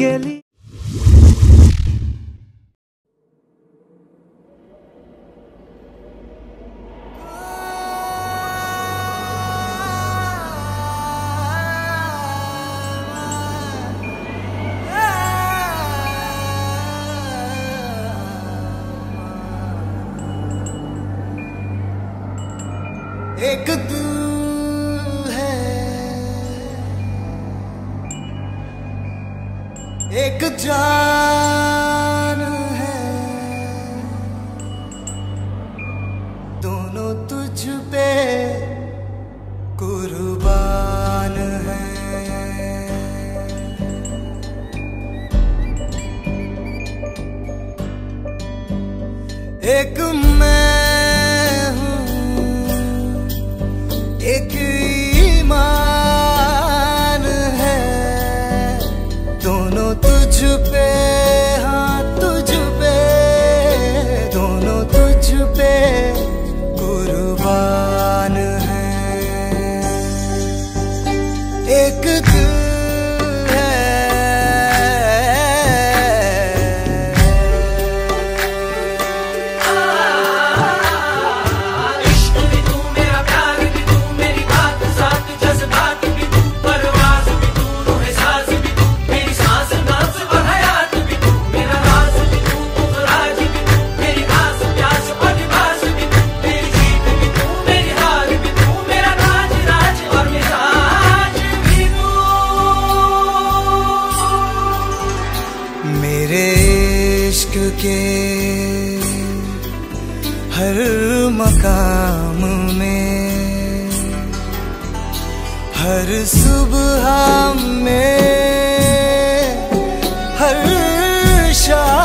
के लिए। एक दिल है, एक जान है, दोनों तुझ पे कुर्बान है। एक मैं हूँ, एक ईमान है, दोनों तुझ पे, हाँ तुझ पे, दोनों तुझ पे कुर्बान है। एक दिल मेरे इश्क के हर मकाम में, हर सुबह में, हर शाम